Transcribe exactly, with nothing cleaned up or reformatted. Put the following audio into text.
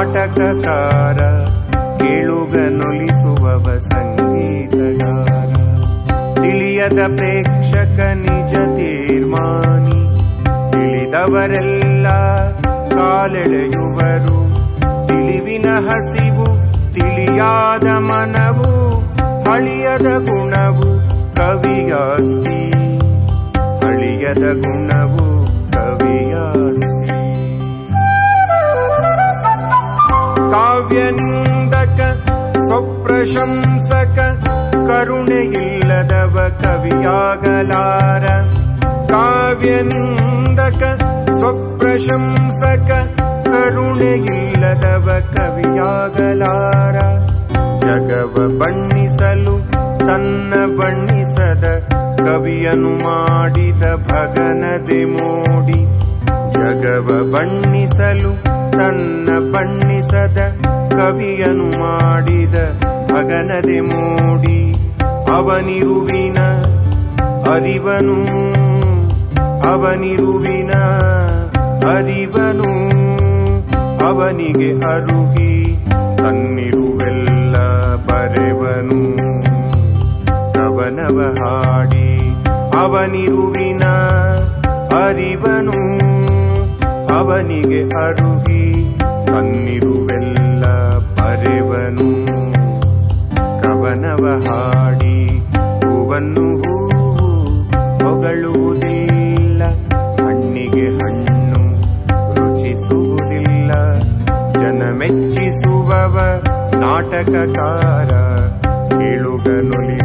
ನಾಟಕಕಾರ ಕೇಳುಗನೊಲಿಸುವವ ಸಂಗೀತಗಾರ ತಿಳಿಯದ ಪ್ರೇಕ್ಷಕ ನಿಜ ತೀರ್ಮಾನಿ ತಿಳಿದವರೆಲ್ಲ ಕಾಲೆಳೆಯುವರು ತಿಳಿವಿನ ಹಸಿವು ತಿಳಿಯಾದ ಮನವು ಹಳಿಯದ ಗುಣವು ಕವಿಯಾಸ್ತಿ ಹಳಿಯದ ಗುಣವು ಕವಿಯಾಸ್ತಿ ಕಾವ್ಯನಿಂದಕ ಸ್ವಪ್ರಶಂಸಕ ಕರುಣೆಯಿಲ್ಲದವ ಕವಿಯಾಗಲಾರ ಕಾವ್ಯನಿಂದಕ ಸ್ವಪ್ರಶಂಸಕ ಕರುಣೆಯಿಲ್ಲದವ ಕವಿಯಾಗಲಾರ ಜಗವ ಬಣ್ಣಿಸಲು ತನ್ನ ಬಣ್ಣಿಸದ ಕವಿಯನು ಮಾಡಿದ ಭಗನದೆ ಮೋಡಿ ಜಗವ ಬಣ್ಣಿಸಲು ತನ್ನ ಬಣ್ಣಿಸದ ಕವಿಯನು ಮಾಡಿದ ಭಗನದೆ ಮೋಡಿ ಅವನಿರುವಿನ ಅರಿವನು ಅವನಿರುವಿನ ಅರಿವನು ಅವನಿಗೆ ಅರುಗಿ ತನ್ನಿರುವೆಲ್ಲ ಬರೆವನು ಕವನವ ಹಾಡಿ ಅವನಿರುವಿನ ಅರಿವನು ಅವನಿಗೆ ಅರುಗಿ ತನ್ನಿರುವೆಲ್ಲ ಬರೆವನು ಕವನವ ಹಾಡಿ ಹೂವನ್ನು ಹೂವು ಹೊಗಳುವುದಿಲ್ಲ ಹಣ್ಣಿಗೆ ಹಣ್ಣು ರುಚಿಸುವುದಿಲ್ಲ ಜನ ಮೆಚ್ಚಿಸುವವ ನಾಟಕಕಾರ ಕೇಳುಗನೊಲಿ